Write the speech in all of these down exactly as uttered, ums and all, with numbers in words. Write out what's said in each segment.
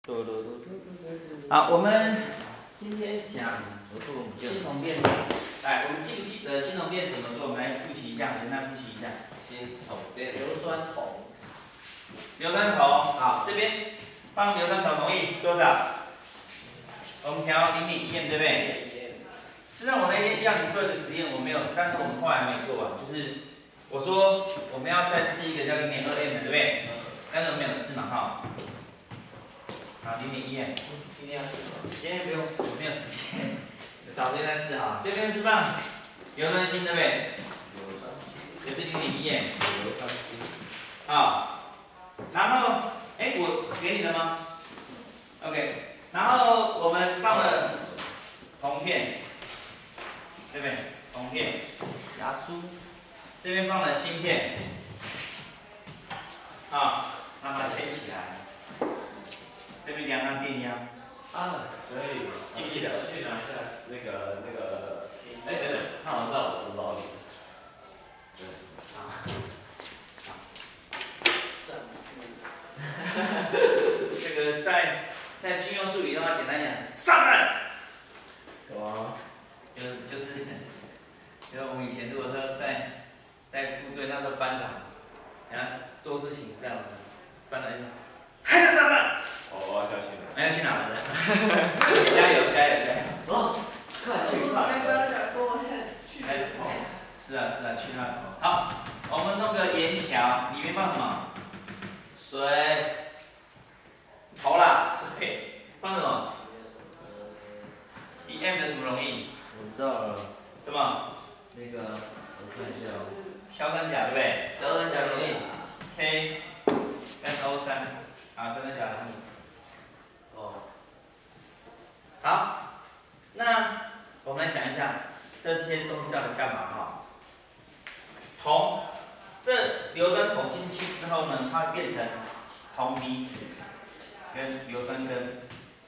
好，我们今天讲新铜电子。来，我们记不记得新铜电怎么做？我们来复习一下，简单复习一下。 新铜电硫酸铜， 硫酸铜，好，这边放硫酸铜同意多少？我们调零点一 m 对不对？实际上我那天要你做一个实验，我没有，但是我们后来没有做完，就是我说我们要再试一个叫零点二 m 的，对不对？但是我没有试嘛，哈。好，零点一 m。 今天要试吗？ 今天不用试，没有时间，早点再试哈。这边是放硫酸锌，对不对？ 硫酸锌， 也是零点一 m。 硫酸锌。 好，然后，哎，我给你了吗 ？OK， 然后我们放了铜片，对不对？铜片， 牙梳， 这边放了锌片，好，让它牵起来。这边量它电压。 啊，所以记不记得？ 去拿一下那个那个，哎等等，他好像在我书包里。对， 好。 上这个在在军用术语的话，简单讲，上岸。 有啊。 就就是就是我们以前如果说在在部队那时候班长，然后做事情这样子，班长就说，还在上岸。 哦，我要下去了。 没有去哪了？加油加油加油！ 哦，快去快！ 去那头。是啊是啊，去那头。好，我们弄个岩桥，里面放什么？水。头啦，是配。放什么？一 m 的什么溶液？ 我知道了， 什么？ 那个我看一下哦， 硝酸钾对不对？ 硝酸钾溶液 K S O 三，啊，硝酸钾溶液。 哦， 好，那我们来想一下，这些东西到底干嘛哈？铜，这硫酸铜进去之后呢，它会变成铜离子跟硫酸根。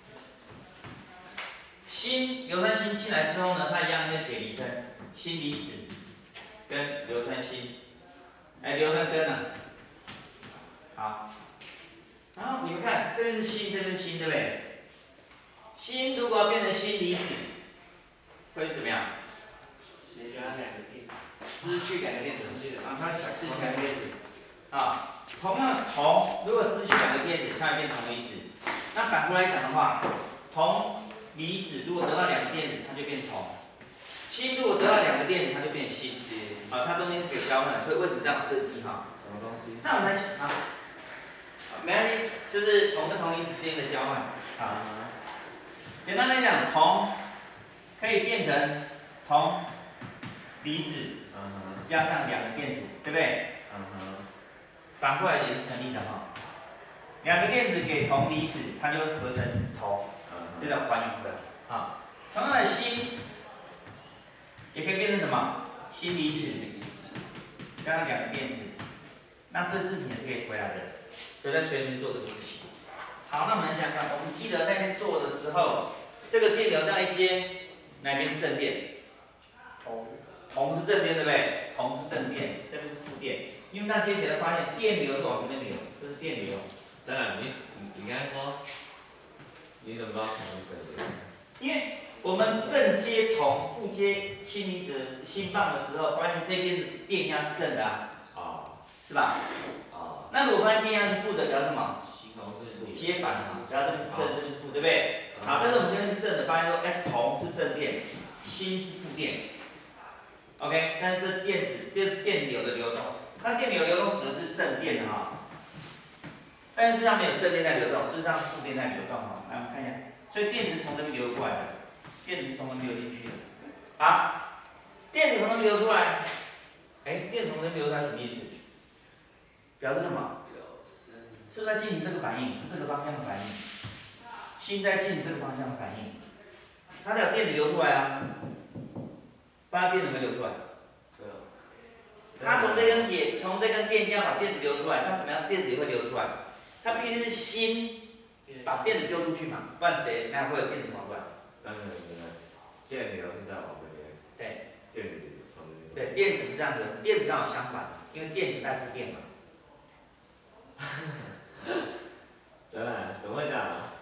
锌，硫酸锌进来之后呢，它一样会解离成锌离子跟硫酸锌，哎，硫酸根啊。好，然后你们看，这边是锌，这边是锌，对不对？锌如果要变成锌离子，会是怎么样？ 谁加两个电？ 失去两个电子， 失去啊，它会失去两个电子。啊，同样的铜，如果失去两个电子，它会变铜离子。那反过来讲的话，铜离子如果得到两个电子，它就变铜；锌如果得到两个电子，它就变锌。啊，它中间是可以交换，所以为什么这样设计哈？ 什么东西？ 那我们来想啊，没关系，就是铜跟铜离子之间的交换。啊，简单来讲，铜可以变成铜离子， 嗯加上两个电子，对不对？ 哼，嗯哼， 反过来也是成立的哈。两个电子给铜离子，它就会合成铜，这叫还原的。啊，同样的锌也可以变成什么？锌离子加上两个电子，那这事情也是可以回来的，就在随便做这个事情。好，那我们来想想看，我们记得那天做的时候，这个电流这样一接，哪边是正电？ 铜， 铜是正电，对不对？铜是正电，这边是负电。因为这样接起来发现电流是往这边流，这是电流。 当然，你你你刚才说，你怎么知道什么是正电？ 因为我们正接铜，负接锌离子的锌棒的时候，发现这边的电压是正的啊， 啊是吧？ 啊， 那如果发现电压是负的，表示什么？ 铜是负。 接反嘛，只要这边是正，这边是负，对不对？好，但是我们这边是正的，发现说，哎，铜是正电，锌是负电。OK， 但是这电子，这是电流的流动，那电流流动指的是正电哈，但是事实上没有正电在流动，事实上是负电在流动哈。来，我们看一下，所以电子是从这边流过来的，电子是从这边流进去的。好，电子从这边流出来，哎，电子从这边流出来什么意思？表示什么？是不是在进行这个反应？是这个方向的反应。锌在进行这个方向的反应，它才有电子流出来啊。不然电怎么流出来？ 对哦， 它从这根铁，从这根电线要把电子流出来，它怎么样？电子也会流出来。它必须是锌把电子丢出去嘛，不然谁那会有电子跑出来？ 当然对对，电流是在往这边。 对。 电流从这边。 对，电子是这样子，电子刚好相反，因为电子带负电嘛。 当然，怎么会这样？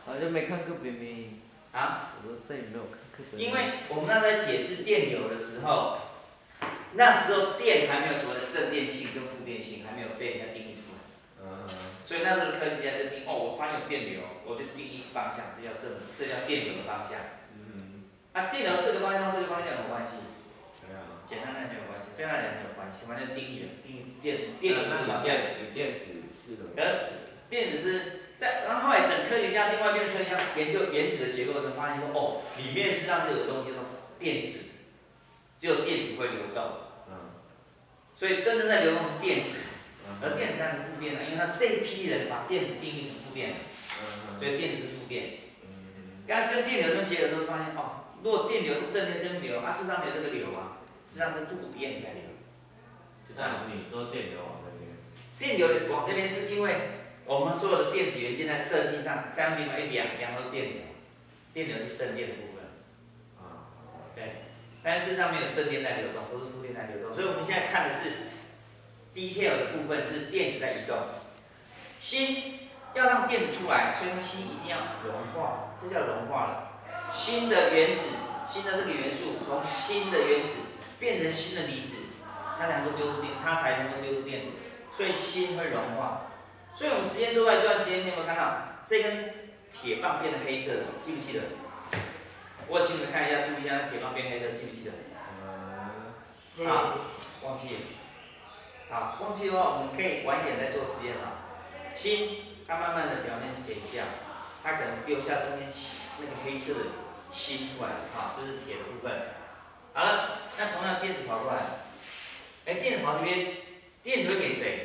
好像没看课本没。 啊？ 我说这里没有看课本。 因为我们那在解释电流的时候，那时候电还没有所谓的正电性跟负电性，还没有被人家定义出来。 嗯。 所以那时候科学家就定，哦，我发现有电流，我就定义方向，这叫正，这叫电流的方向。嗯。啊，电流这个方向跟这个方向有关系？ 没有。简单来讲有关系，对他来讲没有关系，反正定义了，定义电电流是有电有电子是的。 而电子是。在，然后后来等科学家，另外一边的科学家研究原子的结构，才发现说，哦，里面实际上是有个东西叫做电子，只有电子会流动。嗯。所以真正在流动是电子，而电子当然是负电的，因为他这一批人把电子定义成负电，所以电子是负电。嗯。刚刚跟电流这边结合之后，发现哦，如果电流是正电正流，啊，事实上没有这个流啊，实际上是负电在流。就这样。 你说电流往那边？ 电流往这边是因为。我们所有的电子元件在设计上，相比于两两都是电流，电流是正电的部分，啊，对，但事实上没有正电在流动，都是负电在流动，所以我们现在看的是 detail 的部分是电子在移动，锌要让电子出来，所以它锌一定要融化，这叫融化了。锌的原子，锌的这个元素从锌的原子变成锌的离子，它才能够丢出电，它才能够丢出电子，所以锌会融化。所以我们实验做出来一段时间，你有没有看到这根铁棒变成黑色的？记不记得？我请你们看一下，注意一下，铁棒变黑色，记不记得？嗯。好，忘记了。好，忘记的话，我们可以晚一点再做实验啊。锌，它慢慢的表面减掉，它可能留下中间那个黑色的锌出来，啊，这是铁的部分。好了，那同样电子跑过来，哎，电子跑这边，电子会给谁？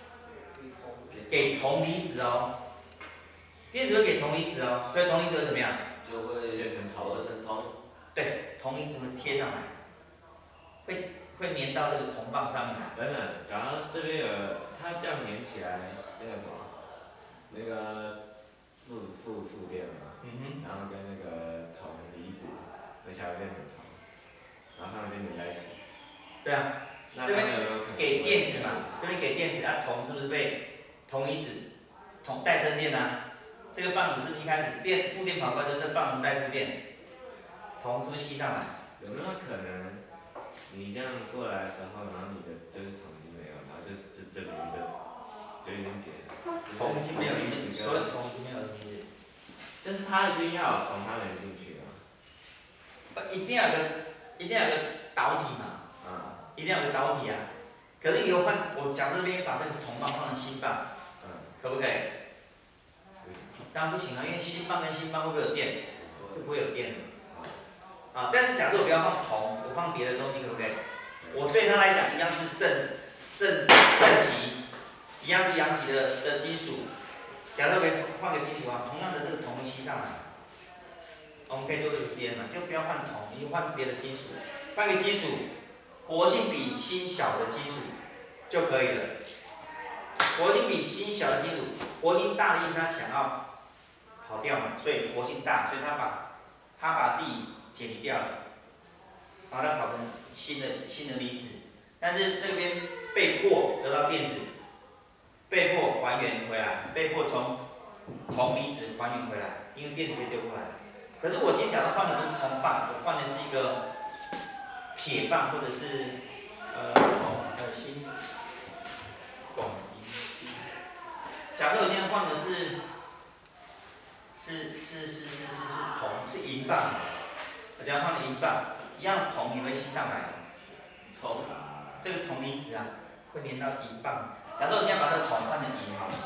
给铜离子哦，电子会给铜离子哦，所以铜离子会怎么样？ 就会变成陶合成铜。 对，铜离子会贴上来，会会粘到这个铜棒上面来。 等等，假如这边有它这样粘起来，那个什么，那个负负负电嘛，嗯哼，然后跟那个铜离子合起来变成铜，然后上面粘在一起。 对啊，这边给电子嘛，这边给电子，啊铜是不是被？铜离子，铜带正电啊，这个棒子是不是一开始电负电跑过来之后，这棒子带负电，铜是不是吸上来？ 有没有可能你这样过来的时候，然后你的这个铜已经没有，然后就这这里就就已经解了。 铜已经没有离子，所有铜已经没有离子。 但是它一定要有铜，它能进去啊。 一定要有个，一定要有个导体嘛。啊、嗯。一定要有个导体啊。可是你有换，我假设这边把这个铜棒换成锌棒，嗯，可不可以？当然不行啊，因为锌棒跟锌棒会不会有电？会不会有电？啊，但是假设我不要放铜，我放别的东西，可不可以？我对它来讲一样是正正正极，一样是阳极的的金属。假设我换个金属啊，同样的这个铜吸上来，我们可以做这个实验嘛，就不要换铜，你就换别的金属，换个金属，活性比锌小的金属就可以了。活性比锌小的金属，活性大的意思它想要跑掉嘛，所以活性大，所以它把它把自己解离掉了，把它跑成新的新的离子，但是这边被迫得到电子，被迫还原回来，被迫从铜离子还原回来，因为电子被丢过来。可是我今天假如换的不是铜棒，我换的是一个铁棒或者是呃铜还有锌汞银。假设我现在换的是是是是是是是铜是银棒，我假如换了银棒，一样铜也会吸上来，铜这个铜离子啊会连到银棒。假设我现在把这个铜换成银好了，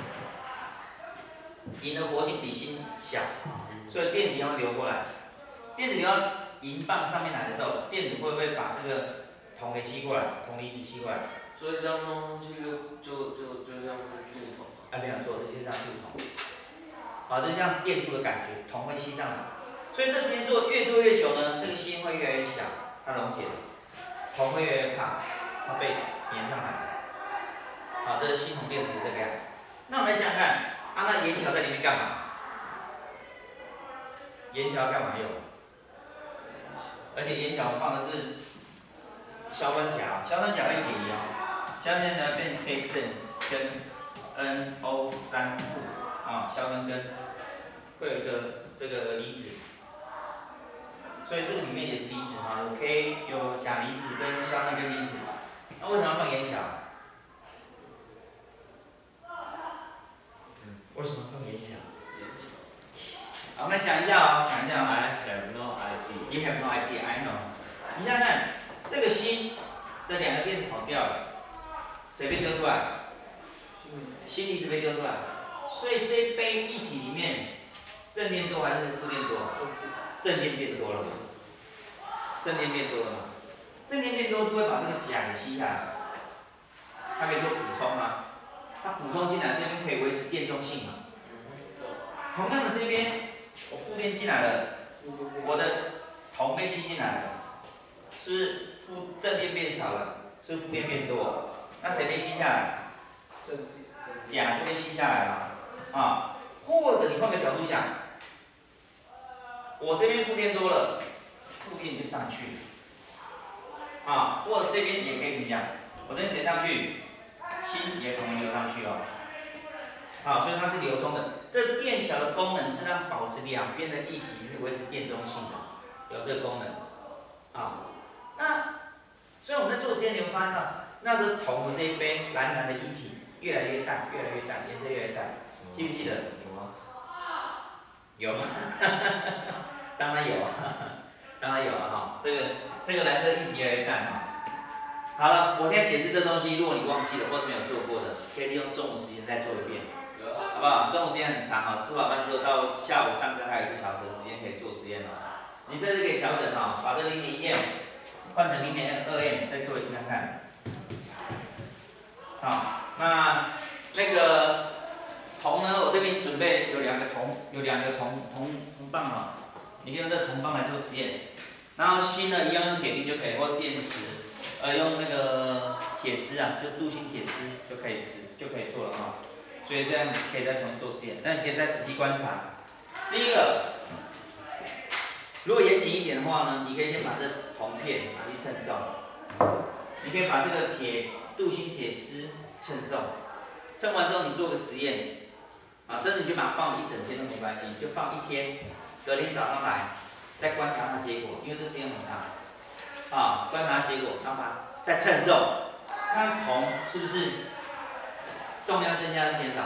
银的活性比锌小，所以电子要流过来。电子流到银棒上面来的时候，电子会不会把这个铜给吸过来？铜离子吸过来？ 所以这样弄上去就就就就像是镀铜。 啊，没有错，这就像镀铜。啊，就像电镀的感觉，铜会吸上来。所以这时间做越做越久呢，这个锌会越来越小，它溶解了，铜会越来越胖，它被粘上来。好，这是锌铜电子是这个样子。那我们来想想看，啊，那盐桥在里面干嘛？盐桥干嘛用？而且盐桥放的是硝酸钾，硝酸钾会解离哦，硝酸钾变 K 正跟 N O 三负啊，硝酸根会有一个这个离子，所以这个里面也是离子哈，有 K 有钾离子跟硝钠根离子。那为什么要放盐桥？为什么放盐桥？好，我们想一下哦，想一下哦。 I have no idea. You have no idea, I know. 你想想看，这个锌的两个电子跑掉了，谁被丢出来？锌离子被丢出来，所以这一杯液体里面，正电多还是负电多？正电变多了嘛？正电变多了嘛？正电变多是会把这个钾给吸下来，它可以做补充吗？它补充进来，这边可以维持电中性嘛？同样的这边，我负电进来了，我的铜被吸进来了，是负正电变少了，是负电变多，那谁被吸下来？钾就被吸下来了，啊，或者你换个角度想，我这边负电多了，负电就上去了，啊，或者这边也可以怎么样？我这边谁上去？锌也可能流上去哦。好，所以它是流通的。这电桥的功能是让保持两边的液体维持电中性的，有这个功能。啊，那所以我们在做实验，你会发现到，那时候铜的这一杯蓝蓝的液体越来越淡，越来越淡，颜色越来越淡，记不记得？ 有吗？ 有吗？当然有啊，当然有啊哈。这个这个蓝色液体越来越淡哈。好了，我现在解释这东西，如果你忘记了或者没有做过的，可以利用中午时间再做一遍，好不好？中午时间很长哈，吃饱饭之后到下午上课还有一个小时的时间可以做实验哦。你这是可以调整哈，把这零点一 M 换成零点二 M， 再做一次看看。好，那那个铜呢，我这边准备有两个铜，有两个铜铜铜棒哈，你可以用这个铜棒来做实验。然后锌呢，一样用铁锭就可以，或电池。呃，用那个铁丝啊，就镀锌铁丝就可以吃，就可以做了哈。所以这样可以再重新做实验，但你可以再仔细观察。第一个，如果严谨一点的话呢，你可以先把这铜片拿去称重，你可以把这个铁镀锌铁丝称重，称完之后你做个实验，啊，甚至你就把它放了一整天都没关系，你就放一天，隔天早上来再观察它结果，因为这实验很长。啊，观察结果，然后把它再称重，看铜是不是重量增加还是减少？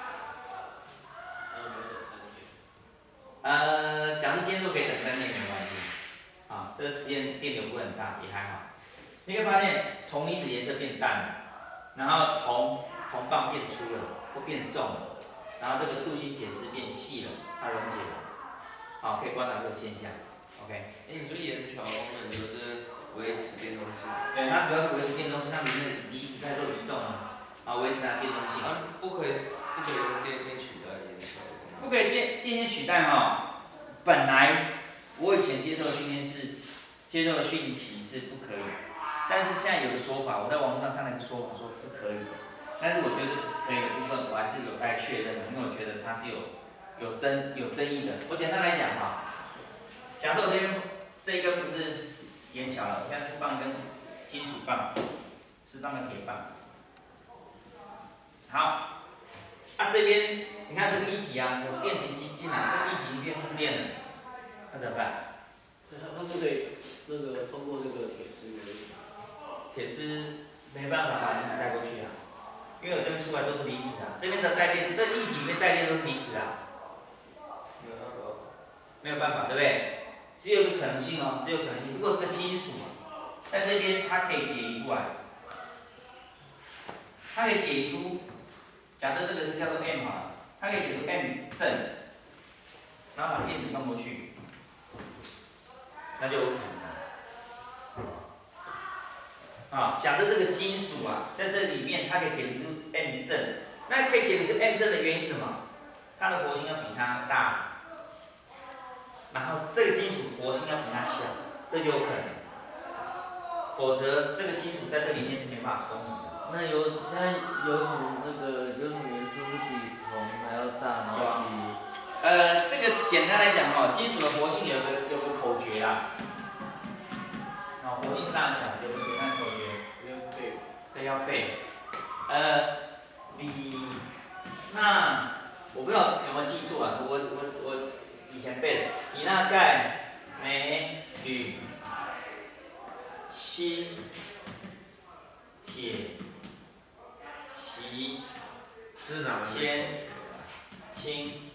呃，假设今天都可以等三天没关系，啊，这个实验电流不会很大，也还好。你会发现铜离子颜色变淡了，然后铜铜棒变粗了或变重了，然后这个镀锌铁丝变细了，它溶解了，好，可以观察这个现象。OK。 哎，你说盐桥功能就是维持电动性？ 对，它主要是维持电动性，它里面的离子在做移动啊，啊，维持它的电动性。 啊，不可以，不可以用电芯取代盐桥。 不可以电电芯取代哈、哦。本来我以前接受的训练是，接受的讯息是不可以，但是现在有个说法，我在网络上看到一个说法，说是可以的，但是我觉得可以的部分，我还是有待确认的，因为我觉得它是有有争有争议的。我简单来讲哈。假设我这边这一根不是盐桥了，我现在是放一根金属棒，适当的铁棒。好，啊这边你看这个液体啊，有电极进进来，这个液体已经变负电了，那怎么办？ 它不得那个通过这个铁丝原理。 铁丝没办法把离子带过去啊，因为我这边出来都是离子啊，这边的带电，这液体里面带电都是离子啊。没有办法，对不对？只有一个可能性哦，只有可能性。如果这个金属在这边，它可以解离出来，它可以解离出，假设这个是叫做 M 好了，它可以解出 M 正，然后把电子送过去，那就有可能。啊，假设这个金属啊，在这里面它可以解离出 M 正，那可以解离出 M 正的原因是什么？它的活性要比它大。然后这个金属活性要比它小，这就有可能，否则这个金属在这里面是没办法供应的。 那有现在有什么那个有什么元素是比铜还要大，然后比？ 呃，这个简单来讲哦，金属的活性有个有个口诀啦，哦，活性大小有个简单的口诀， 要背。 对，要背。呃，锂、钠、 我不知道有没有记错啊，我我我以前背的，以钠、钙、镁、铝、锌、铁、锡、铅、氢、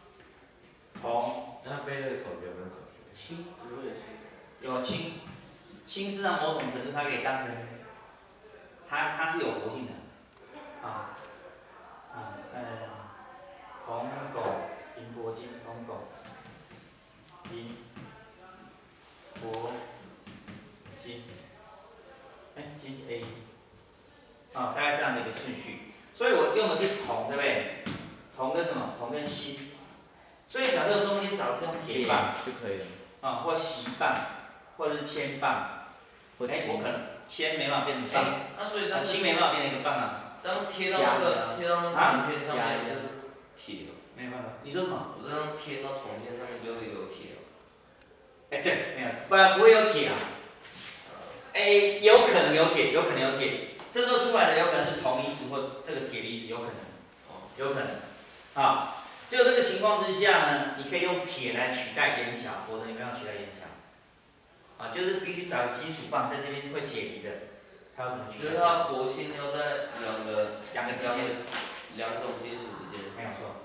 铜。 那背这个口诀有没有口诀？ 氢，怎么会有氢？ 有氢，氢是上某种程度它可以当成，它它是有活性的，啊啊呃，铜、汞、银、铂、金、铜、汞、银、铂、金，哎，金是 A， 啊，大概这样的一个顺序。所以我用的是铜，对不对？铜跟什么？铜跟锌。所以假设中间找这种铁棒就可以了。 啊，或锡棒，或者是铅棒。哎，我可能铅没办法变成棒， 那所以这样氢没办法变成一个棒啊。 这样贴到那个贴到那个铜片上面就是铁了。 没办法。你说什么？ 我这样贴到铜片上面就会有铁了。 哎，对，没有，不不会有铁啊。哎，有可能有铁，有可能有铁。这时候出来的有可能是铜离子或这个铁离子，有可能，有可能。啊，就这个情况之下呢，你可以用铁来取代盐桥，否则你没办法取代盐桥。啊，就是必须找金属棒在这边会解离的，它要怎么取代？ 就是它活性要在两个两个之间， 两种金属之间。 没有错。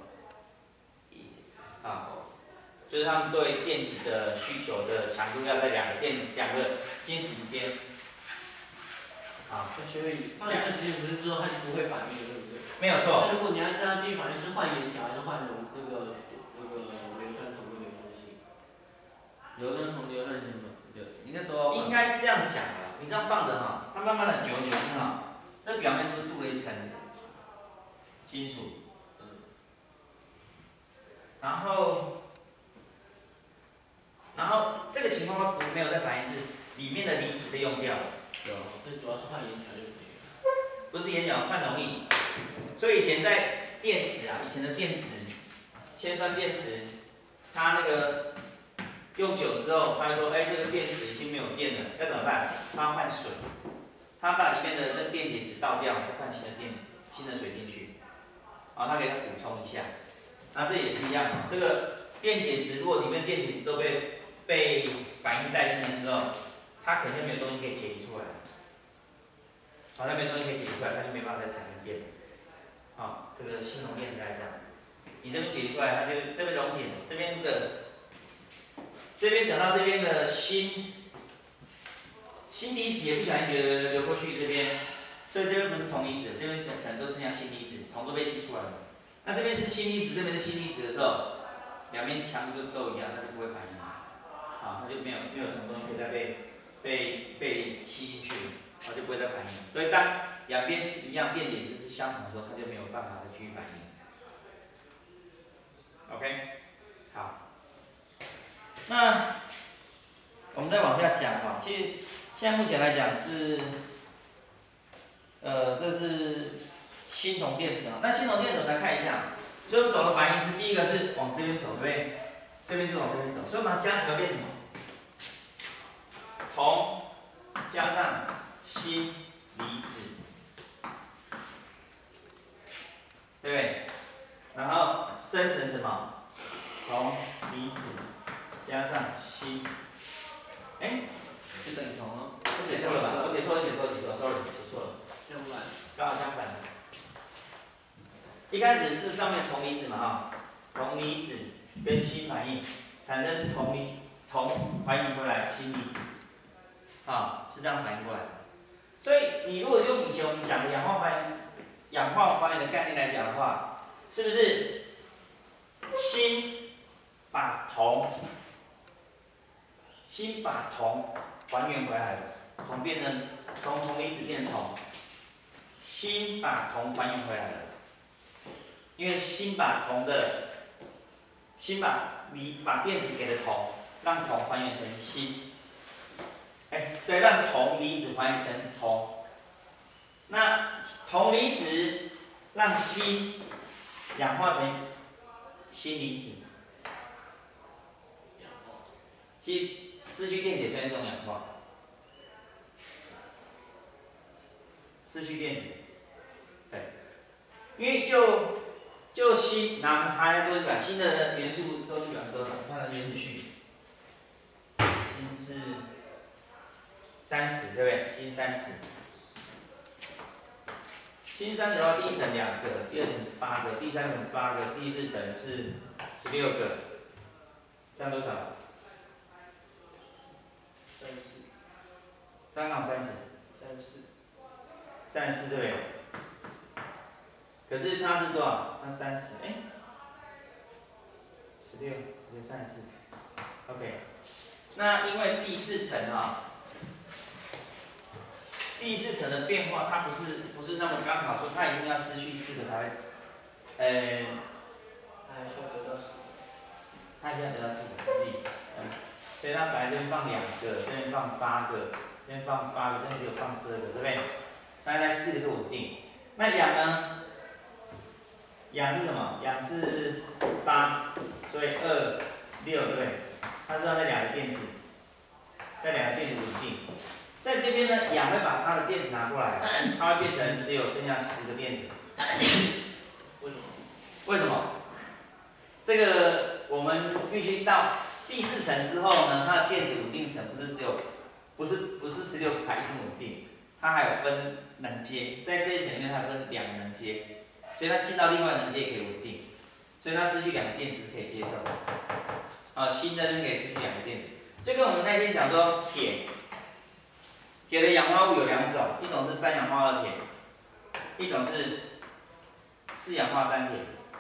啊，就是他们对电子的需求的强度要在两个电两个金属之间。啊， 所以放一段时间不是之后它就不会反应了，对不对？ 没有错。 那如果你要让它继续反应，是换盐桥还是换溶那个那个硫酸铜跟硫酸锌？ 硫酸铜、硫酸锌嘛，应该都要。 应该这样讲啊，你这样放着哈，它慢慢的久久哈，这表面是不是镀了一层金属？然后，然后这个情况它不没有在反应，是里面的离子被用掉了。 对啊，所以主要是换盐桥就可以了。 不是盐角，换溶液。所以以前在电池啊，以前的电池，铅酸电池，它那个用久之后，它会说，哎，这个电池已经没有电了，要怎么办？它要换水，它把里面的那电解质倒掉，再换新的电、新的水进去，然后它给它补充一下。那这也是一样，这个电解质如果里面电解质都被被反应殆尽的时候，它可能就没有东西可以解离出来。好，那没东西可以解出来，它就没办法再产生电。好，这个新熔炼大概这样。你这边解出来，它就这边溶解，这边的这边等到这边的锌锌离子也不小心流流过去这边，所以这边不是铜离子，这边可能都剩下锌离子，铜都被吸出来了。那这边是锌离子，这边是锌离子的时候，两边强度都一样，那就不会反应了。好，它就没有没有什么东西可以再被被被吸进去。它就不会再反应。所以当两边是一样，电解质是相同的时候，它就没有办法再继续反应。OK， 好。那我们再往下讲哈，其实现在目前来讲是，呃，这是锌铜电池啊。那锌铜电池我们来看一下，所以我们走的反应是第一个是往这边走，对不对？这边是往这边走，所以我们把它加起来变什么？铜加上锌离子，对不对？然后生成什么？铜离子加上锌，哎， 就等于铜了。 我写错了吧？我写错了，写错了，写错了 ，sorry， 写错了。 相反。 刚好相反。一开始是上面铜离子嘛哈，铜离子跟锌反应，产生铜离铜还原回来锌离子，啊，是这样反应过来的。所以你如果用以前我们讲的氧化还原、氧化还原的概念来讲的话，是不是锌把铜，锌把铜还原回来了，铜变成铜铜离子变成铜，锌把铜还原回来了，因为锌把铜的，锌把离把电子给了铜，让铜还原成锌。哎，对，让铜离子还原成铜。那铜离子让锌氧化成锌离子。其实失去电解算一种氧化。失去电解，对，因为就就锌，拿它来周期表，锌的元素周期表是多少？它的原子序，锌是三十，对不对？锌三十。锌三十的话，第一层两个，第二层八个，第三层八个，第四层是十六个，这样多少？ 三四。 三杠三十。 三四。 三十四对不对？可是它是多少？它三十，哎，十六，十六三十四 ，OK。那因为第四层啊，第四层的变化，它不是不是那么刚好说它一定要失去四个才会，呃， 它还需要得到四个。 它一定要得到四个，自己，嗯，所以它本来这边放两个，这边放八个，这边放八个，这边只有放十二个，对不对？大概四个就稳定。那氧呢？氧是什么？氧是八，所以二六对不对？它是要那两个电子，那两个电子稳定。在这边呢，氧会把它的电子拿过来，它会变成只有剩下十个电子。 为什么？ 为什么？这个我们必须到第四层之后呢，它的电子稳定层不是只有，不是不是十六台一定稳定，它还有分能阶，在这一层里面它分两个能阶。所以它进到另外能阶也可以稳定，所以它失去两个电子是可以接受的。啊，锌的可以失去两个电子，就跟我们那天讲说铁，铁的氧化物有两种，一种是三氧化二铁，一种是四氧化三铁。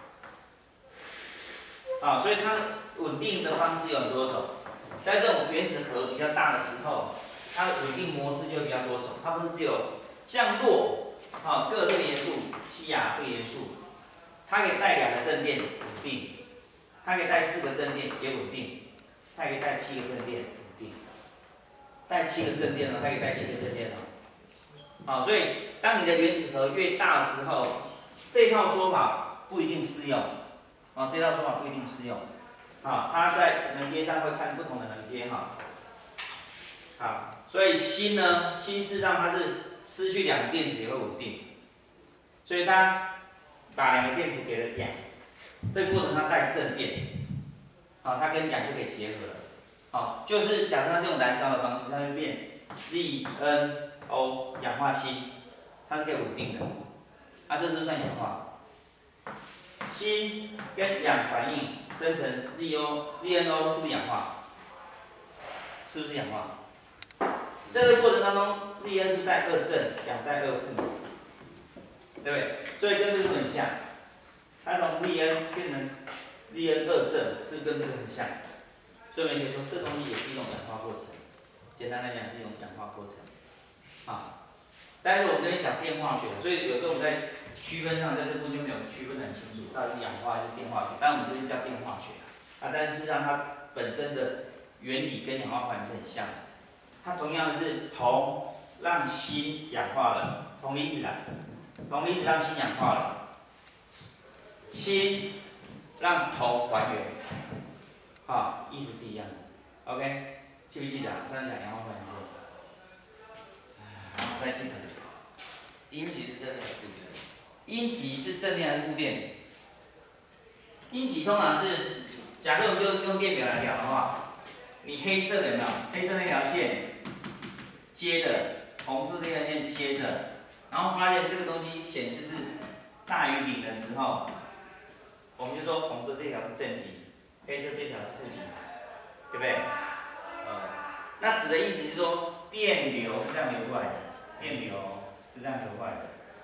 啊，所以它稳定的方式有很多种，在这种原子核比较大的时候，它的稳定模式就比较多种，它不是只有像铬，啊，铬这个元素。硒啊，这个元素，它可以带两个正电稳定，它可以带四个正电也稳定，它可以带七个正电稳定，带七个正电呢，它可以带七个正电哦。好，所以当你的原子核越大的时候，这套说法不一定适用，啊，这套说法不一定适用，啊，它在能阶上会看不同的能阶哈。好，所以锌呢，锌事实上它是失去两个电子也会稳定。所以它把两个电子给了氧，这个过程它带正电，好，它跟氧就可以结合了，好，就是假设它是用燃烧的方式，它会变 Z N O 氧化锌，它是可以稳定的，啊，这是算氧化。锌跟氧反应生成 Z O，Z N O 是不是氧化？是不是氧化？在这个过程当中 ，Z N 是带二正，氧带二负。对不对？所以跟这个很像，它从 Z N 变成 Z N 二正，是不是跟这个很像？所以我们可以说，这东西也是一种氧化过程。简单来讲，是一种氧化过程。啊，但是我们跟你讲电化学，所以有时候我们在区分上，在这部分就没有区分得很清楚，到底是氧化还是电化学。但我们这边叫电化学啊，但是事实上它本身的原理跟氧化反应是很像的。它同样是铜让锌氧化了，铜离子啊。铜离子让锌氧化了，锌让铜还原，啊，意思是一样的。OK， 记不记得啊？上次讲氧化反应过，好，再记得。 阴极是正电还是负电？ 阴极是正电还是负电？阴极通常是，假设我们就用电表来聊的话，你黑色的有没有？黑色那条线接的，红色那条线接着。然后发现这个东西显示是大于零的时候，我们就说红色这条是正极，黑色这条是负极，对不对？ 嗯。 那指的意思是说电流是这样流过来的，电流是这样流过来的。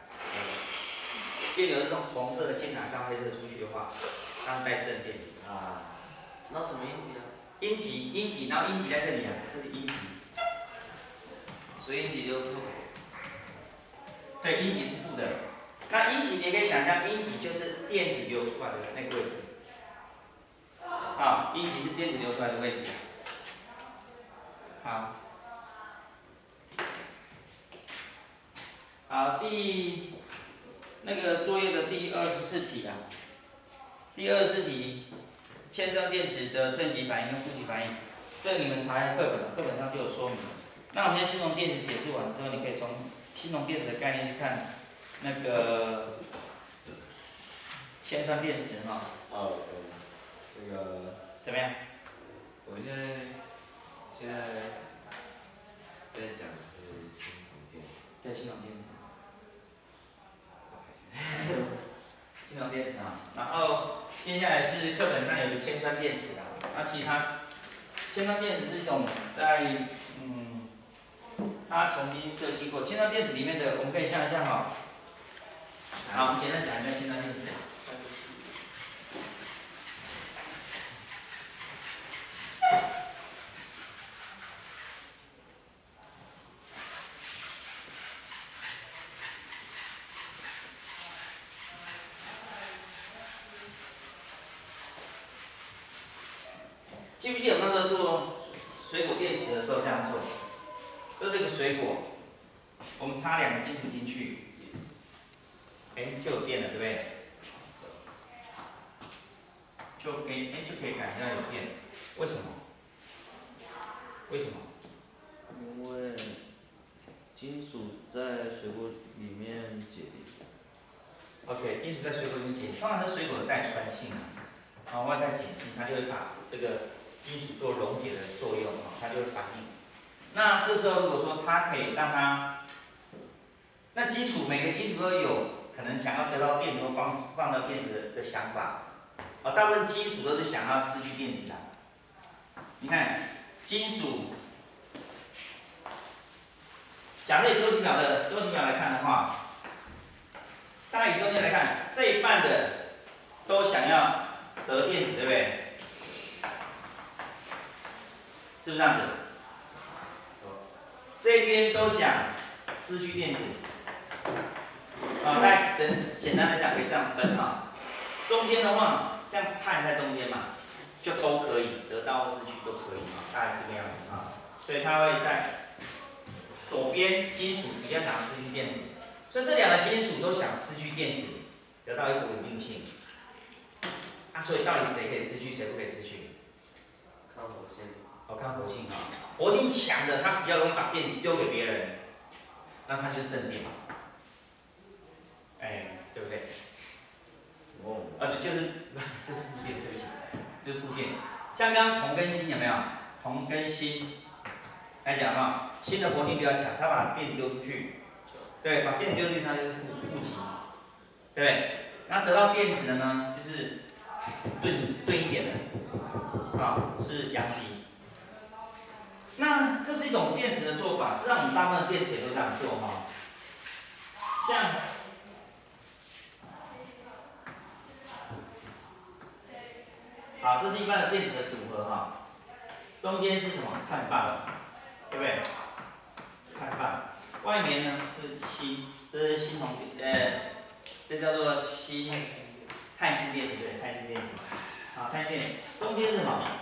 电流是从红色的键拿到黑色出去的话，它是带正电啊。那什么阴极啊？ 阴极，阴极，然后阴极在这里啊，这是阴极。 所以阴极就是负。 对，阴极是负的。那阴极你也可以想象，阴极就是电子流出来的那个位置。好，阴极是电子流出来的位置。好。好，第那个作业的第二十四题啊，第二十四题，铅酸电池的正极反应跟负极反应，这个你们查一下课本，课本上就有说明。那我们现在新农电池解释完之后，你可以从新农电池的概念去看那个铅酸电池哈。 哦，对，这个怎么样？ 我们现在现在在讲的是新铜电。 对，新铜电池。新铜电池啊，然后接下来是课本上有个铅酸电池啊，那其实它铅酸电池是一种在嗯，它重新设计过。铅酸电池里面的，我们可以想一下哈。好，我们简单讲一下铅酸电池。记不记得我那时候做水果电池的时候这样做？这是一个水果，我们插两个金属进去，哎，就有电了，对不对？就可以，哎，就可以感觉到有电。为什么？为什么？ 因为金属在水果里面解离。 OK， 金属在水果里面解离，通常是水果的带酸性啊，然后外带碱性，它就会把这个金属做溶解的作用啊，它就会反应。那这时候如果说它可以让它，那金属每个金属都有可能想要得到电子或放放到电子的的想法，啊，大部分金属都是想要失去电子的。你看，金属，假设以周期表的周期表来看的话，大概以中间来看，这一半的都想要得电子，对不对？是不是这样子？这边都想失去电子，啊，大概简简单来讲可以这样分哈。中间的话，像碳在中间嘛，就都可以得到或失去都可以啊，大概这个样子啊。所以它会在左边金属比较想失去电子，所以这两个金属都想失去电子，得到一个稳定性。啊，所以到底谁可以失去，谁不可以失去？ 看活性。 哦，看活性啊，活性强的，它比较容易把电丢给别人，那它就是正电。哎，对不对？ 哦。 啊，就是这是负电，对不起，这是负电。像刚刚铜跟锌有没有？铜跟锌来讲哈，锌的活性比较强，它把电丢出去，对，把电丢出去，它就是负负极，对不对？那得到电子的呢，就是钝钝一点的，啊，是阳极。那这是一种电池的做法，实际上我们大部分电池也都这样做哈。像，好，这是一般的电池的组合哈。中间是什么？碳棒，对不对？碳棒，外面呢是锌，这是锌铜，呃，这叫做锌碳锌电池，对，碳锌电池。好，碳锌电池，中间是什么？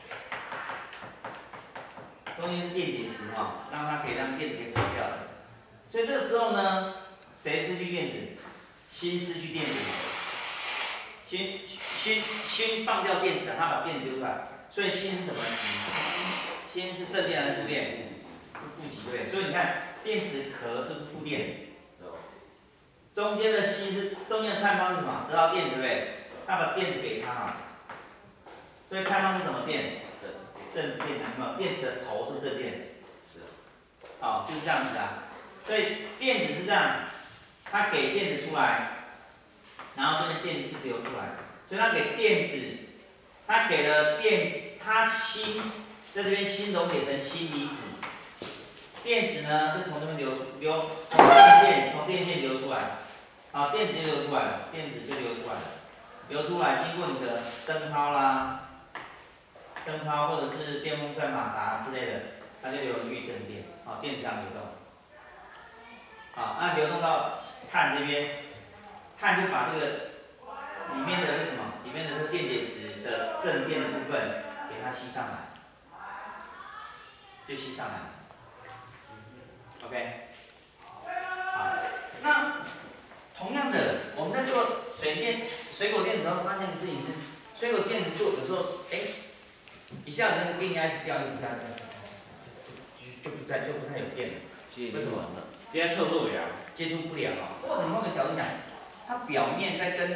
中间是电解质哈，让它可以让电子给跑掉的。所以这个时候呢，谁失去电子？锌失去电子，锌锌锌放掉电子，它把电子丢出来。所以锌是什么极？锌是正电还是负电？是负极，对不对？所以你看，电池壳是不是负电？中间的锌是中间的碳方是什么？得到电子，对不对？它把电子给它嘛。所以碳方是什么电？正电，有没有？电池的头是正电， 是啊。 好，就是这样子啊。所以电子是这样，它给电子出来，然后这边电子是流出来，所以它给电子，它给了电，它锌在这边锌溶解成锌离子，电子呢就从这边流出流，从电线从电线流出来，好，电子就流出来了，电子就流出来了，流出来经过你的灯泡啦。灯泡或者是电风扇、马达之类的，它就流入去正电，好，电子这样流动。好，那流动到碳这边，碳就把这个里面的是什么？里面的是电解质的正电的部分给它吸上来，就吸上来。OK， 好，那同样的，我们在做水电、水果电子的时候，发现的事情是，水果电子做有时候，哎。一下子那个电压一直掉，一直掉，就就不太就不太有电了。为什么？ 接触不了， 接触不了啊。或者换个角度讲，它表面在跟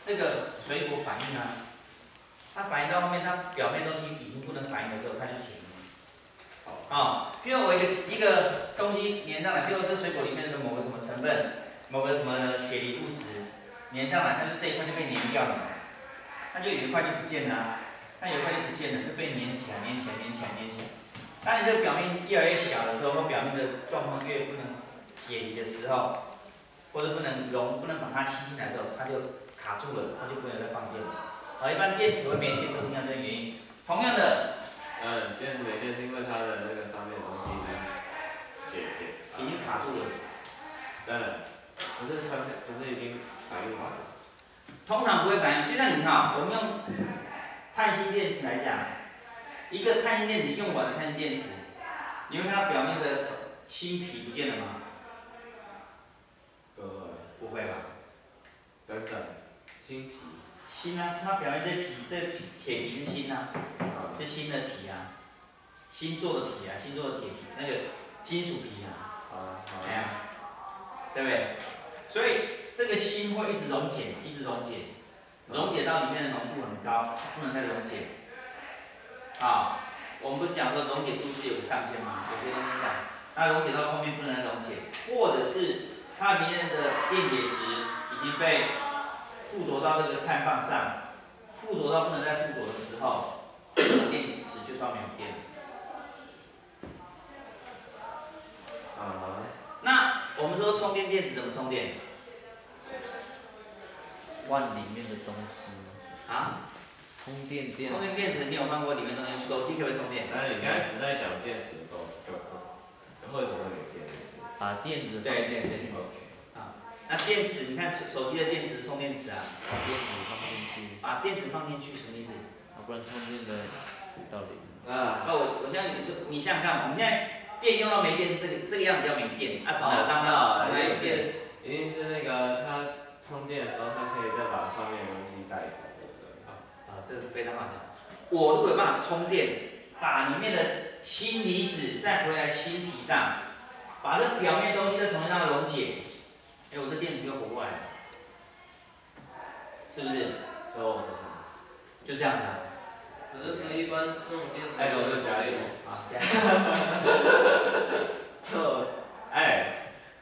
这个水果反应啊，它反应到后面，它表面东西已经不能反应的时候，它就停了。啊，譬如我一个一个东西粘上来，譬如这水果里面的某个什么成分，某个什么铁离物质粘上来，它就这一块就被粘掉了，它就有一块就不见了、啊，它有一块就不见了，就被粘起来，粘起来，粘起来，粘起来。当你这个表面越来越小的时候，或表面的状况越不能解离的时候，或者不能溶，不能把它吸进来的时候，它就卡住了，它就不能再放电了。好，一般电池会没电都是这样的原因。同样的， 嗯，电池没电是因为它的那个上面的东西已经解解， 已经卡住了。 当然，不是它不是已经反应完了。 通常不会反应，就像你看，我们用碳芯电池来讲。一个碳芯电池用完的碳芯电池，你会看到表面的芯皮不见了吗？ 不会， 不会吧？ 等等，芯皮。 锌啊，它表面这皮，这铁皮是锌啊，是锌的皮啊，锌做的皮啊，锌做的铁皮，那个金属皮啊。 啊，好。 哎呀，对不对？所以这个锌会一直溶解，一直溶解，溶解到里面的浓度很高，不能再溶解。啊，我们不是讲说溶解度是有个上限吗？有些东西讲，它溶解到后面不能再溶解，或者是它里面的电解质已经被附着到这个碳棒上，附着到不能再附着的时候，这个电解质就算没有电了。 啊。 那我们说充电电池怎么充电？ 换里面的东西。 啊？ 充电电池。 充电电池你有换过里面东西？手机可不可以充电？ 那你刚才只在讲电池够就够，为什么会没电？ 把电子放对对进去。 对。啊，那电池，你看手手机的电池充电池啊。 把电子放进去。 把电池放进去什么意思？ 啊，不然充电的道理。 啊，那我我现在你说，你想想看，我们现在电用到没电是这个这个样子叫没电，啊，怎么让它让它有电？ 一定是那个它充电的时候，它可以再把上面的东西带走，对不对？ 啊，这个是非常好讲。我如果有办法充电，把里面的锌离子再回来锌皮上，把这表面东西再重新让它溶解，哎，我这电池就活过来了，是不是？ 所以我说什么？ 就这样子啊。 可是不一般那种电池。 哎，我就加油啊，加油。 就哎。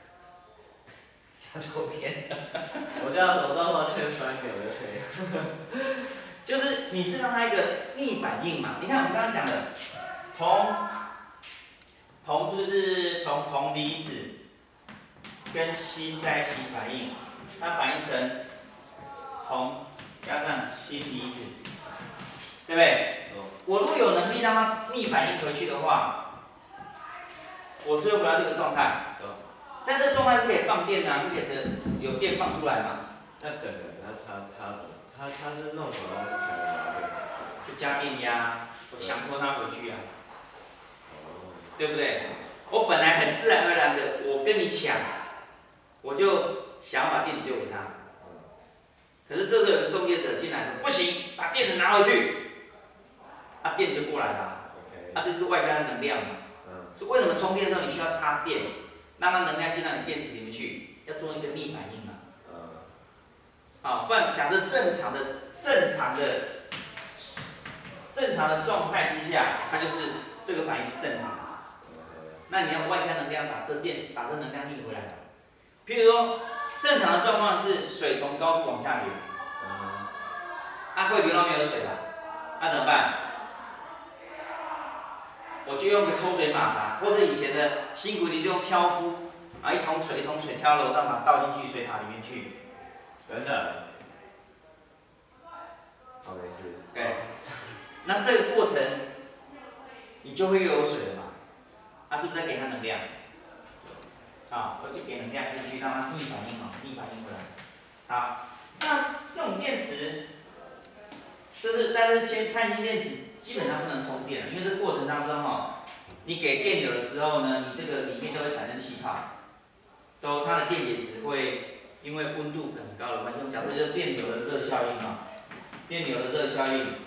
加左边。 我这样走到话欠三秒就可以。 就是你是让它一个逆反应嘛？你看我们刚刚讲的铜，铜是不是铜铜离子跟锌在一起反应，它反应成铜加上锌离子，对不对？我如果有能力让它逆反应回去的话，我是会回到这个状态。在这个状态是可以放电的、啊，是可以的有电放出来嘛？ 那等等，那他他他他是弄什么东西才能把电？ 就加电压，我强迫它回去啊，对不对？我本来很自然而然的，我跟你抢，我就想要把电子丢给他。可是这时候有个中介者进来说，不行，把电子拿回去，啊，电就过来了、啊，啊，这就是外加的能量嘛。所以为什么充电的时候你需要插电，让它能量进到你电池里面去，要做一个逆反应嘛。好，不然假设正常的、正常的、正常的状态之下，它就是这个反应是正常的。那你要外加能量把这电池把这能量逆回来。譬如说，正常的状况是水从高处往下流，啊会流到没有水了，那怎么办？我就用个抽水马达，或者以前的辛苦的就用挑夫，啊一桶水一桶水挑楼上把它倒进去水塔里面去。 等等，好没事。 对，那这个过程，你就会又有水了嘛？那、啊、是不是在给它能量？啊，我就给能量进去，让它逆反应嘛，逆反应回来。好，那这种电池，就是但是铅碳氢电池基本上不能充电，因为这过程当中哈，你给电流的时候呢，你这个里面都会产生气泡，都它的电解质会。因为温度很高的关系，讲这就是电流的热效应嘛。电流的热效应，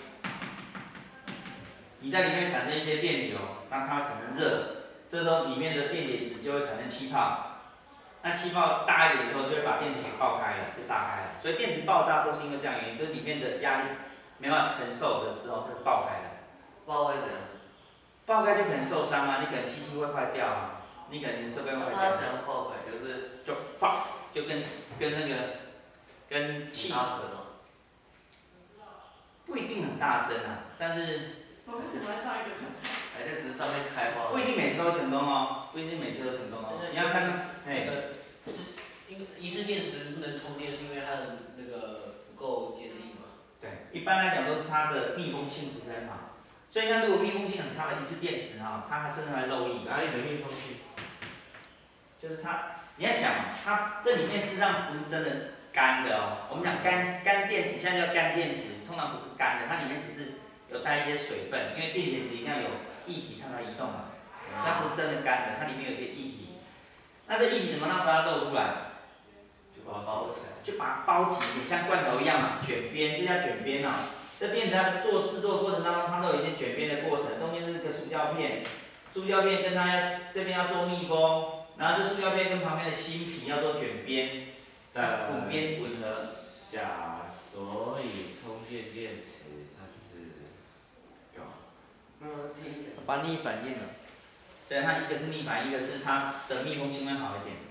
你在里面产生一些电流，那它会产生热，这时候里面的电解质就会产生气泡， 那气泡大一点之后，就会把电池给爆开了，就炸开了。所以电池爆炸都是因为这样原因，就是里面的压力没办法承受的时候，它就爆开了。 爆会怎样？ 爆开就可能受伤啊，你可能机器会坏掉啊，你可能设备会坏掉。 它怎样爆开？就是就爆，就跟跟那个跟气。 大声吗？ 不一定很大声啊，但是。 老师怎么来炸一个看看？ 还是只是上面开花？ 不一定每次都会成功哦，不一定每次都成功哦。你要看，哎。 那个是因为一次电池不能充电，是因为它的那个不够坚硬嘛？ 对，一般来讲都是它的密封性不是很好，所以它如果密封性很差的一次电池哈，它还甚至还漏液。 哪里的密封性？ 就是它，你要想，它这里面事实上不是真的干的哦。我们讲干干电池，现在叫干电池，通常不是干的，它里面只是有带一些水分，因为电解质一定要有液体让它移动嘛。它不是真的干的，它里面有一个液体。那这液体怎么让它漏出来？ 就把它包起来。 就把它包紧一点，像罐头一样嘛，卷边，这叫卷边哦。这电池它做制作过程当中，它都有一些卷边的过程，中间是个塑胶片，塑胶片跟它要这边要做密封，然后这塑胶片跟旁边的芯皮要做卷边，滚边吻合。 下，所以充电电池它是干嘛？ 嗯，听一下。把逆反应了。 对，它一个是逆反，一个是它的密封性会好一点。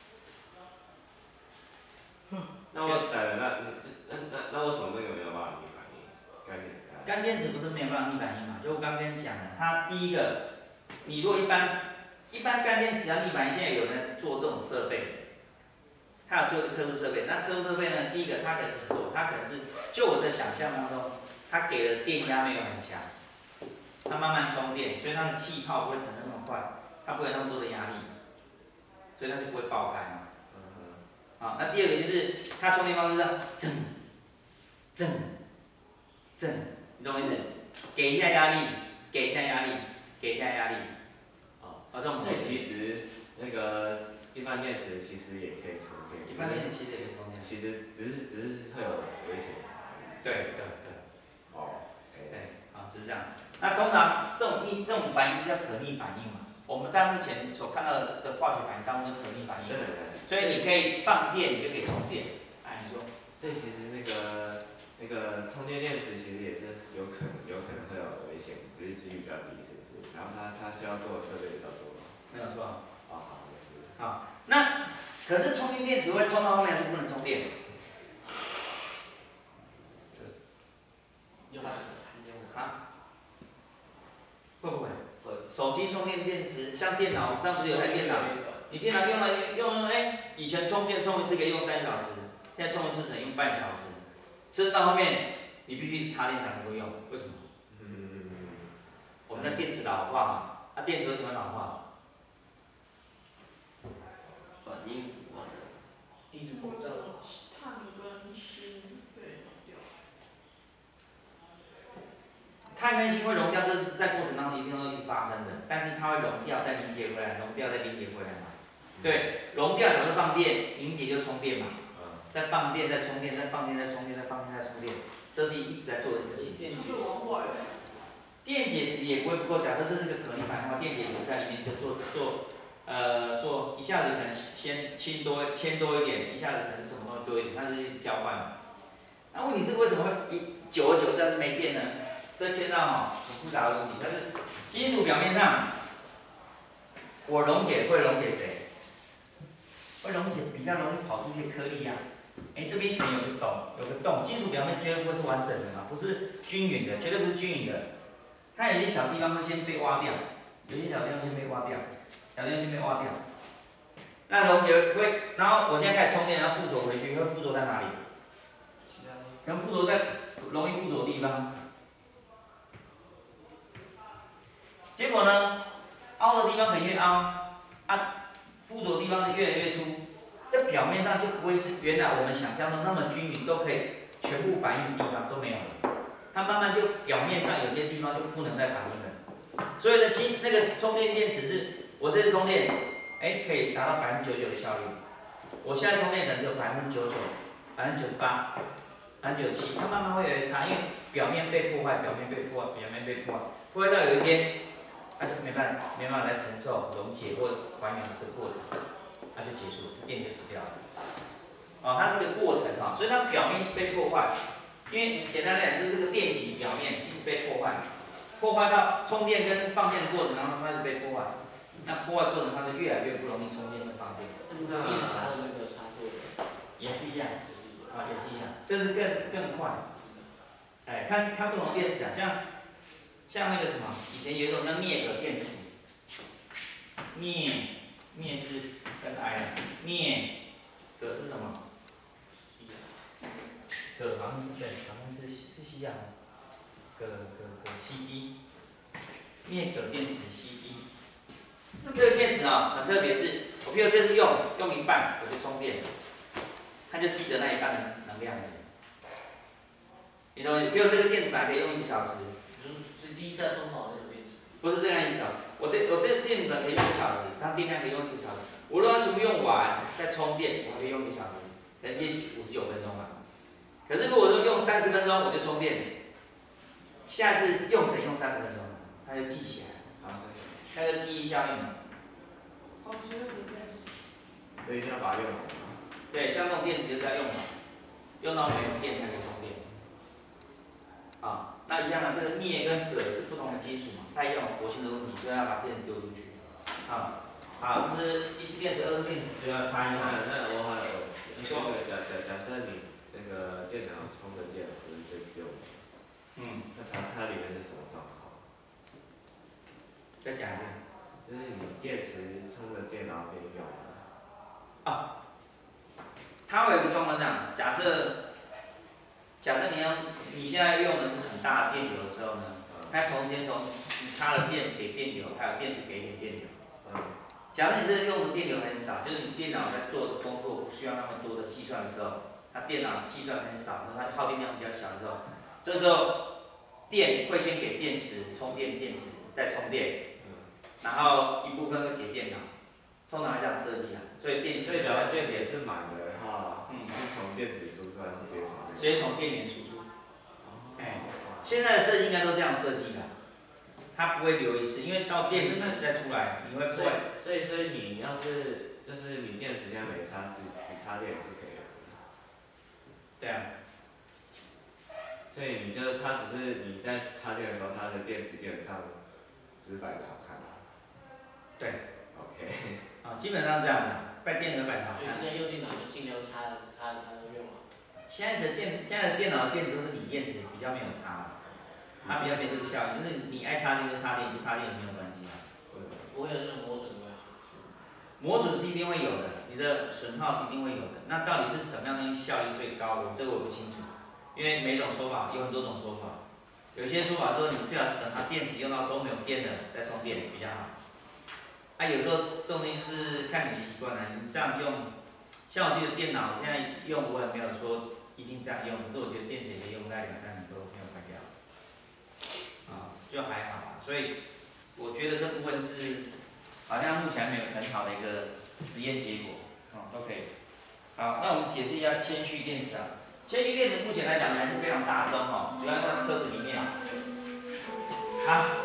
那我呃那那那那为什么这个没有办法逆反应？干电干电池不是没有办法逆反应嘛？就我刚跟你讲的，它第一个，你如果一般一般干电池要逆反应，现在有人做这种设备，它有做一个特殊设备。那特殊设备呢，第一个它可以怎么做？它可能是就我的想象当中，它给的电压没有很强，它慢慢充电，所以它的气泡不会产生那么快，它不会有那么多的压力，所以它就不会爆开嘛。好，那第二个就是它充电方式是震、震、震，你懂我意思？给一下压力，给一下压力，给一下压力。 哦， 哦，这种所以其实那个一般电池其实也可以充电。 一般电池其实也可以充电。 其实只是只是会有危险。 对对对。 哦。 对，好，就是这样。那通常这种逆这种反应就叫可逆反应嘛。我们在目前所看到的化学反应当中是可逆反应。 对对对。 所以你可以放电，你就可以充电。哎，你说。 所以其实那个那个充电电池其实也是有可能有可能会有危险，只是几率比较低，是不是？然后它它需要做的设备比较多。 没有错。 哦，好，也是。 好，那可是充电电池会充到后面还是不能充电？ 有含含量吗？ 啊？会不会？ 会。 手机充电电池，像电脑，上不是有台电脑？你电脑用了用了，哎，以前充电充一次可以用三小时，现在充一次只能用半小时，甚至到后面你必须插电才能够用，为什么？ 嗯。 我们的电池老化嘛，那、啊、电池为什么老化？ 反应慢。 一直膨胀。 碳跟氢对溶掉。 碳跟氢会溶掉，这是在过程当中一定都一直发生的，但是它会溶掉再凝结回来，溶掉再凝结回来嘛。对，溶掉有时候放电，凝结就充电嘛。嗯。再放电再充电，再放电再充电，再放电再充电，这是一直在做的事情。 电解往坏了。 电解质也不会不够，假设这是个可逆反应的话，电解质在里面就做做呃做一下子可能先氢多铅多一点，一下子可能什么东西多一点，它是交换的。那问题是为什么会一久而久之还是没电呢？这牵到哈很复杂的问题，但是金属表面上，我溶解会溶解谁？会溶解比较容易跑出一些颗粒呀、啊。哎，这边可能有个洞，有个洞，金属表面绝对不会是完整的嘛，不是均匀的，绝对不是均匀的。它有些小地方会先被挖掉，有些小地方先被挖掉，小地方先被挖掉。那溶解会，然后我现在开始充电，然后附着回去，会附着在哪里？可能附着在容易附着的地方。结果呢，凹的地方可以越凹，啊，附着的地方越来越凸，这表面上就不会是原来我们想象中那么均匀，都可以全部反应的地方都没有了。它慢慢就表面上有些地方就不能再反应了。所以呢，金那个充电电池是，我这次充电，哎，可以达到百分之九十九的效率。我现在充电可能只有百分之九十九、百分之九十八、百分之九十七，它慢慢会有点差，因为表面被破坏，表面被破坏，表面被破坏，破坏到有一天，它就没办法没办法来承受溶解或还原这个过程。 它就结束了，电就死掉了。哦，它是个过程哈、哦，所以它表面一直被破坏，因为简单来讲就是这个电极表面一直被破坏，破坏到充电跟放电的过程当中，它就被破坏。那破坏过程它就越来越不容易充电跟放电。 那电插的那个插座也是一样，啊，也是一样，甚至更更快。哎，看看不同的电池啊，像像那个什么，以前有一种叫镍镉电池，镍镍是跟 I 啊，镍镉是什么？镉好像是对，好像是是西洋，镉镉镉 C D， 镍镉电池 C D。这个电池呢，很特别，是我譬如这次用用一半，我就充电，它就记得那一半的能量。你懂？譬如这个电池板可以用一小时， 就是第一次充好那个电池。 不是这样意思哦。我这我这个电池板可以用一小时，它电量可以用一个小时。我让它全部用完再充电，我还可以用一个小时，可能也许五十九分钟嘛。可是如果说用三十分钟我就充电，下次用只用三十分钟，它就记起来了。它就记忆效应了。 好学的电池。 所以一定要把它用完。 对，像这种电池就是要用完，用到没有电才可以充电。啊，那一样的，这个镍跟镉是不同的金属嘛，它一样有活性的问题，所以要把电池丢出去。啊，好，这是一次电池、二次电池主要差异。 那那我还有， 你说， 假假假设你那个电脑充的电不是最用的， 嗯， 那它它里面是什么状况？ 再讲一遍。 就是你电池充的电脑可以用吗？ 啊，它会有一个状况这样，假设假设你要你现在用的是很大的电流的时候呢，它同时间从你插了电给电流，还有电池给一点电流。 嗯。 假设你这用的电流很少，就是你电脑在做的工作不需要那么多的计算的时候，它电脑计算很少，然后它耗电量比较小的时候，这时候电会先给电池充电，电池再充电。然后一部分会给电脑，通常是这样设计的，所以电池。 所以只要电池是满的话， 嗯， 是从电池输出还是直接从？ 直接从电源输出。哎，现在的设计应该都这样设计的，它不会留一次，因为到电池再出来，你会破坏。 所以所以你要是就是你电池现在没插，只只插电是可以的。 对啊。 所以你就它只是你在插电的时候，它的电池基本上只是摆着好看。 对 ，OK， 啊，基本上是这样的，摆电和摆好看。 所以现在用电脑就尽量插插插着用啊。 现在的电现在的电脑的电池都是锂电池，比较没有差，它比较没这个效应，就是你爱插电就插电，不插电也没有关系啊。 不会有这种磨损的。 磨损是一定会有的，你的损耗一定会有的。那到底是什么样的效益最高的？这个我不清楚，因为每种说法有很多种说法。有些说法说你最好是等它电池用到都没有电了再充电比较好。啊，有时候这种东西是看你习惯了，你这样用，像我记得电脑现在用我也没有说一定这样用，可是我觉得电池也可以用大概两三年都没有坏掉，啊，就还好，所以我觉得这部分是好像目前没有很好的一个实验结果，啊 ，OK， 好，那我们解释一下铅蓄电池啊，铅蓄电池目前来讲还是非常大众哈，主要在车子里面，好。